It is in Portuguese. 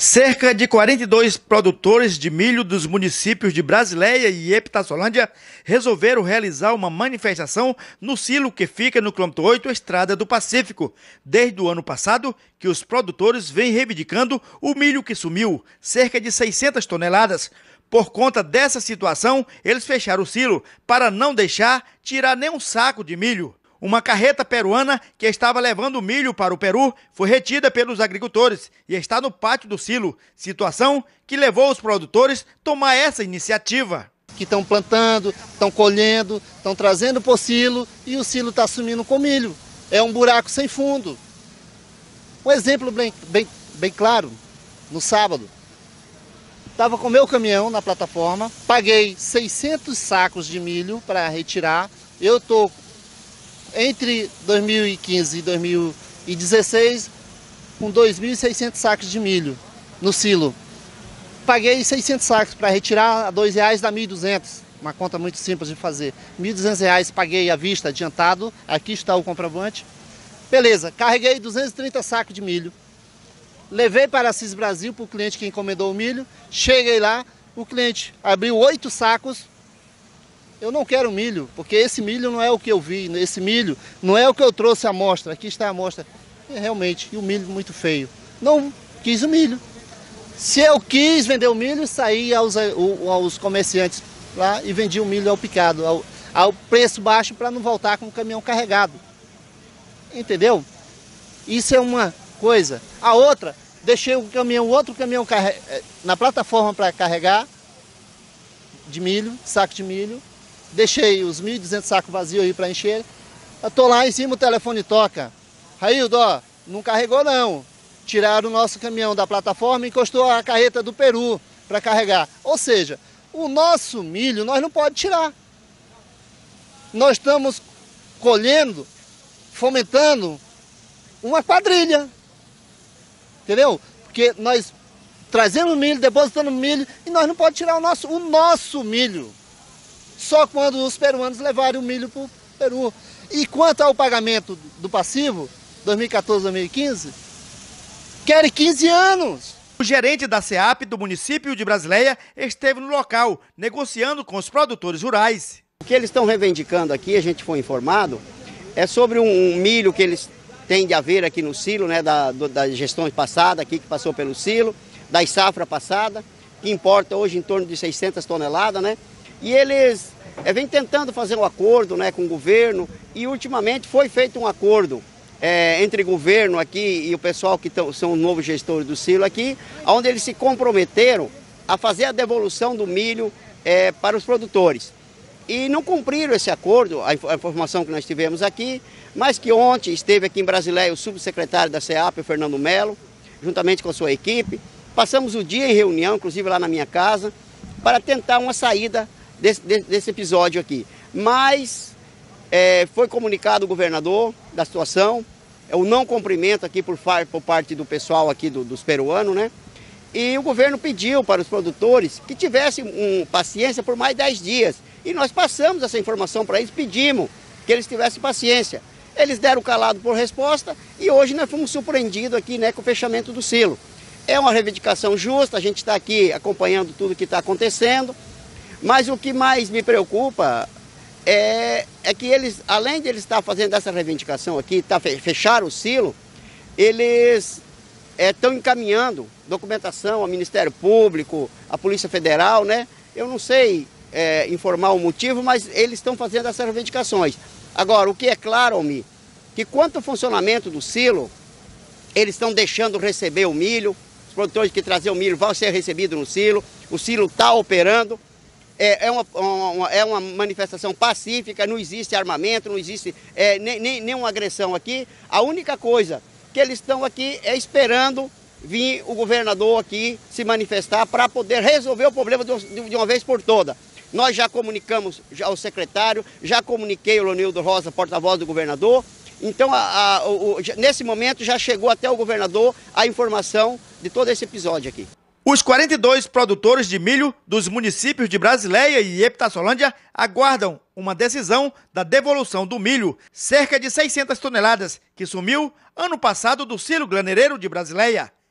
Cerca de 42 produtores de milho dos municípios de Brasileia e Epitassolândia resolveram realizar uma manifestação no silo que fica no quilômetro 8, Estrada do Pacífico. Desde o ano passado que os produtores vêm reivindicando o milho que sumiu, cerca de 600 toneladas. Por conta dessa situação, eles fecharam o silo para não deixar tirar nenhum saco de milho. Uma carreta peruana que estava levando milho para o Peru foi retida pelos agricultores e está no pátio do silo, situação que levou os produtores a tomar essa iniciativa. Que estão plantando, estão colhendo, estão trazendo para o silo e o silo está sumindo com milho. É um buraco sem fundo. Um exemplo bem claro, no sábado, estava com o meu caminhão na plataforma, paguei 600 sacos de milho para retirar, eu estou entre 2015 e 2016, com 2.600 sacos de milho no silo. Paguei 600 sacos para retirar, a R$2 dá 1.200. Uma conta muito simples de fazer. R$1.200 paguei à vista, adiantado. Aqui está o comprovante. Beleza, carreguei 230 sacos de milho. Levei para a Assis Brasil, para o cliente que encomendou o milho. Cheguei lá, o cliente abriu 8 sacos. Eu não quero milho, porque esse milho não é o que eu vi, esse milho não é o que eu trouxe a amostra, aqui está a amostra. E realmente, e o milho muito feio. Não quis o milho. Se eu quis vender o milho, saí aos comerciantes lá e vendi o milho ao picado, ao preço baixo para não voltar com o caminhão carregado. Entendeu? Isso é uma coisa. A outra, deixei outro caminhão na plataforma para carregar de milho, saco de milho. Deixei os 1.200 sacos vazios aí para encher. Eu tô lá em cima, o telefone toca. Raildo, ó, não carregou não. Tiraram o nosso caminhão da plataforma e encostou a carreta do Peru para carregar. Ou seja, o nosso milho nós não pode tirar. Nós estamos colhendo, fomentando uma quadrilha. Entendeu? Porque nós trazemos milho, depositando milho e nós não podemos tirar o nosso milho. Só quando os peruanos levarem o milho para o Peru. E quanto ao pagamento do passivo, 2014-2015, querem 15 anos. O gerente da SEAP do município de Brasileia esteve no local, negociando com os produtores rurais. O que eles estão reivindicando aqui, a gente foi informado, é sobre um milho que eles têm de haver aqui no silo, né, da gestão passada, aqui que passou pelo silo, da safra passada, que importa hoje em torno de 600 toneladas, né? E eles vêm tentando fazer um acordo, né, com o governo e ultimamente foi feito um acordo entre o governo aqui e o pessoal que são os novos gestores do silo aqui, onde eles se comprometeram a fazer a devolução do milho para os produtores. E não cumpriram esse acordo, a informação que nós tivemos aqui, mas que ontem esteve aqui em Brasileia o subsecretário da SEAP, o Fernando Melo, juntamente com a sua equipe. Passamos o dia em reunião, inclusive lá na minha casa, para tentar uma saída desse episódio aqui. Mas foi comunicado o governador da situação, o não cumprimento aqui por parte do pessoal aqui dos peruanos, né? E o governo pediu para os produtores que tivessem paciência por mais 10 dias. E nós passamos essa informação para eles, pedimos que eles tivessem paciência. Eles deram calado por resposta e hoje nós fomos surpreendidos aqui, né, com o fechamento do silo. É uma reivindicação justa, a gente está aqui acompanhando tudo que está acontecendo. Mas o que mais me preocupa é que eles, além de eles estar fazendo essa reivindicação aqui, fecharam o silo, eles estão encaminhando documentação ao Ministério Público, à Polícia Federal, né? Eu não sei informar o motivo, mas eles estão fazendo essas reivindicações. Agora, o que é claro, Almi, que quanto ao funcionamento do silo, eles estão deixando receber o milho, os produtores que traziam o milho vão ser recebidos no silo, o silo está operando. É uma manifestação pacífica, não existe armamento, não existe nenhuma agressão aqui. A única coisa que eles estão aqui é esperando vir o governador aqui se manifestar para poder resolver o problema de uma vez por todas. Nós já comunicamos ao secretário, já comuniquei ao Leonildo Rosa, porta-voz do governador. Então, nesse momento já chegou até o governador a informação de todo esse episódio aqui. Os 42 produtores de milho dos municípios de Brasileia e Epitassolândia aguardam uma decisão da devolução do milho, cerca de 600 toneladas, que sumiu ano passado do silo graneireiro de Brasileia.